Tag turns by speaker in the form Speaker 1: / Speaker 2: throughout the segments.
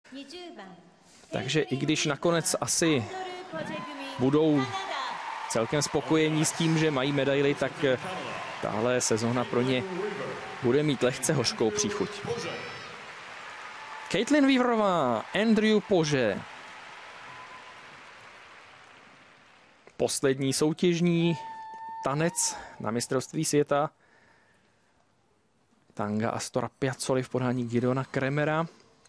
Speaker 1: Takže i když nakonec asi budou celkem spokojení s tím, že mají medaili, tak tahle sezóna pro ně bude mít lehce hořkou příchuť. Kaitlyn Weaverová, Andrew POJE. Poslední soutěžní tanec na mistrovství světa. Tanga Astora Piazzoli v podání Gideona Kremera.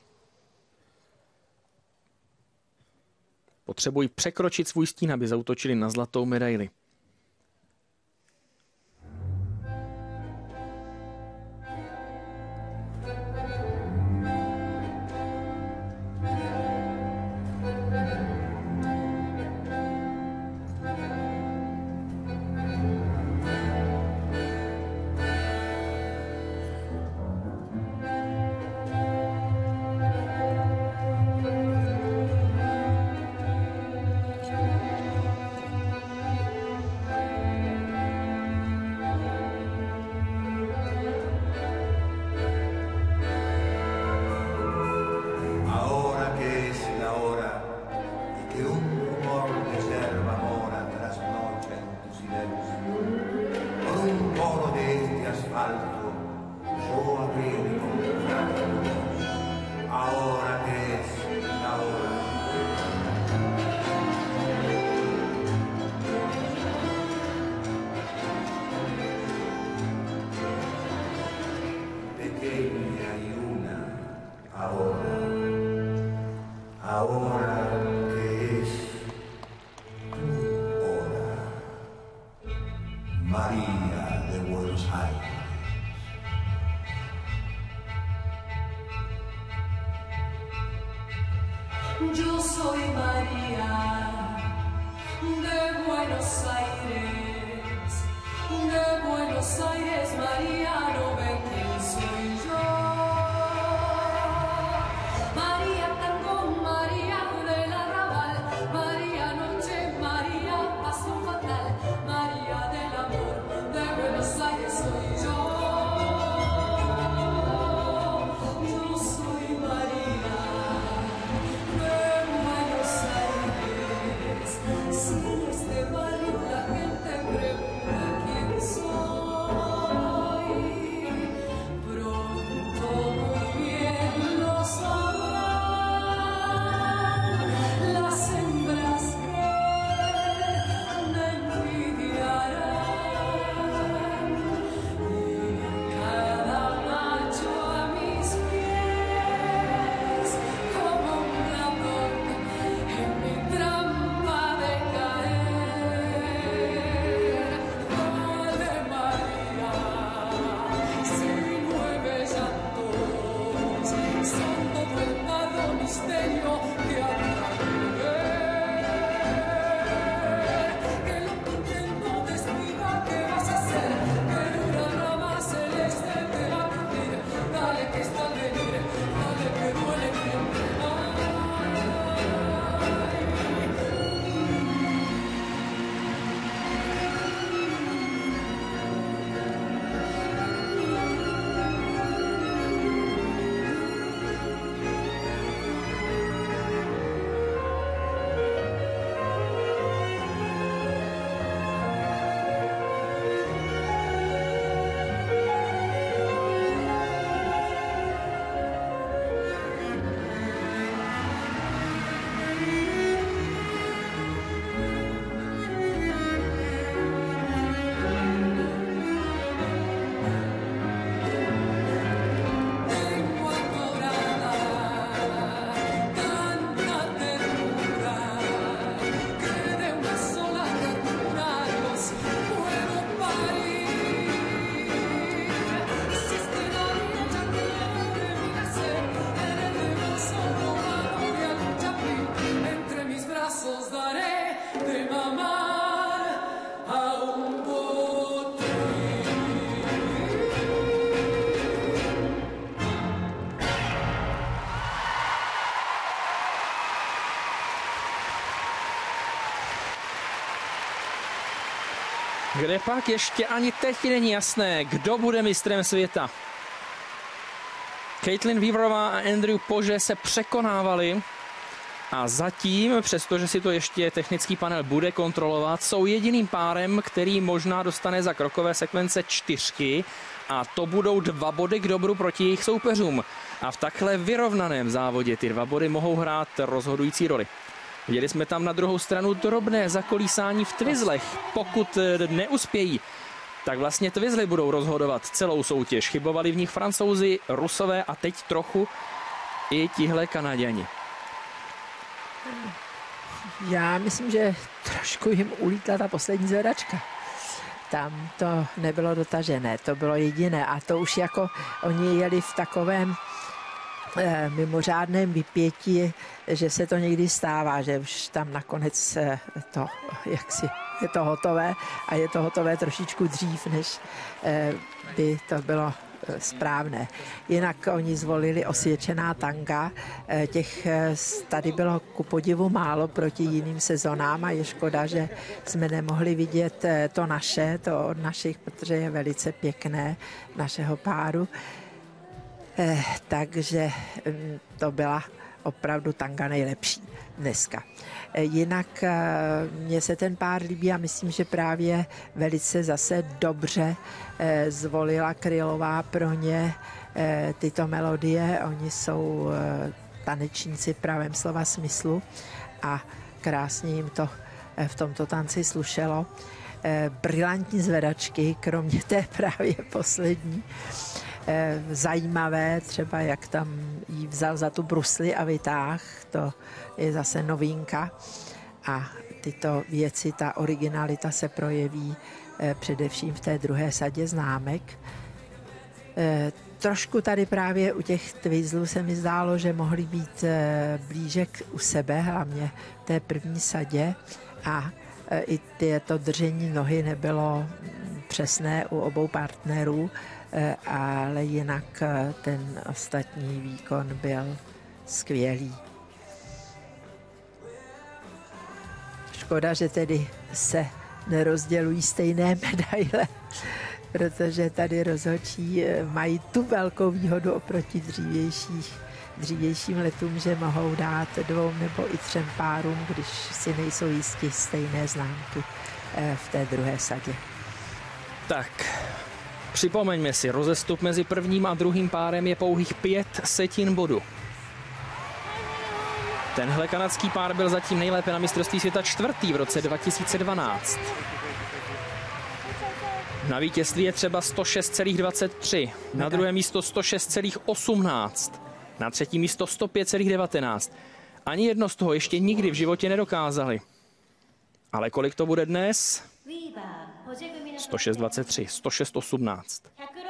Speaker 1: Potřebují překročit svůj stín, aby zaútočili na zlatou medaili.
Speaker 2: Yo soy María de Buenos Aires, María, no ven quién soy yo. María tango, María del arrabal, María noche, María paso fatal, María del amor, de Buenos Aires soy yo. Yo soy María de Buenos Aires, si en este barrio la gente pregunta quién soy.
Speaker 1: Kde pak ještě ani teď není jasné, kdo bude mistrem světa. Kaitlyn Weaverová a Andrew POJE se překonávali a zatím, přestože si to ještě technický panel bude kontrolovat, jsou jediným párem, který možná dostane za krokové sekvence 4 a to budou 2 body k dobru proti jejich soupeřům. A v takhle vyrovnaném závodě ty 2 body mohou hrát rozhodující roli. Viděli jsme tam na druhou stranu drobné zakolísání v twizlech. Pokud neuspějí, tak vlastně twizly budou rozhodovat celou soutěž. Chybovali v nich Francouzi, Rusové a teď trochu i tihle Kanaďani.
Speaker 3: Já myslím, že trošku jim ulítla ta poslední zvedačka. Tam to nebylo dotažené, to bylo jediné a to už jako oni jeli v takovém mimořádném vypětí, že se to někdy stává, že už tam nakonec to jaksi je to hotové a je to hotové trošičku dřív, než by to bylo správné. Jinak oni zvolili osvědčená tanga, těch tady bylo ku podivu málo proti jiným sezonám a je škoda, že jsme nemohli vidět to naše, to od našich, protože je velice pěkné, našeho páru. Takže to byla opravdu tanga nejlepší dneska. Jinak mně se ten pár líbí a myslím, že právě velice zase dobře zvolila Krylová pro ně tyto melodie. Oni jsou tanečníci v pravém slova smyslu a krásně jim to v tomto tanci slušelo. Brilantní zvedačky, kromě té právě poslední. Zajímavé, třeba jak tam jí vzal za tu brusli a vytáh, to je zase novinka a tyto věci, ta originalita se projeví především v té druhé sadě známek. Trošku tady právě u těch twizlů se mi zdálo, že mohly být blíže u sebe, hlavně v té první sadě a i to držení nohy nebylo přesné u obou partnerů, ale jinak ten ostatní výkon byl skvělý. Škoda, že tedy se nerozdělují stejné medaile, protože tady rozhodčí mají tu velkou výhodu oproti dřívějším letům, že mohou dát 2 nebo i 3 párům, když si nejsou jistí stejné známky v té druhé sadě.
Speaker 1: Tak, připomeňme si, rozestup mezi prvním a druhým párem je pouhých 5 setin bodu. Tenhle kanadský pár byl zatím nejlépe na mistrovství světa 4. v roce 2012. Na vítězství je třeba 106,23, na druhé místo 106,18, na třetí místo 105,19. Ani jedno z toho ještě nikdy v životě nedokázali. Ale kolik to bude dnes? 106,23, 106,18,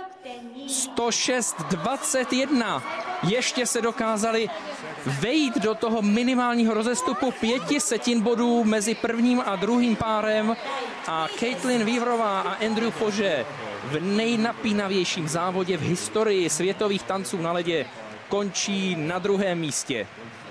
Speaker 1: 106,21. Ještě se dokázali vejít do toho minimálního rozestupu 5 setin bodů mezi prvním a druhým párem a Kaitlyn Weaverová a Andrew POJE v nejnapínavějším závodě v historii světových tanců na ledě končí na druhém místě.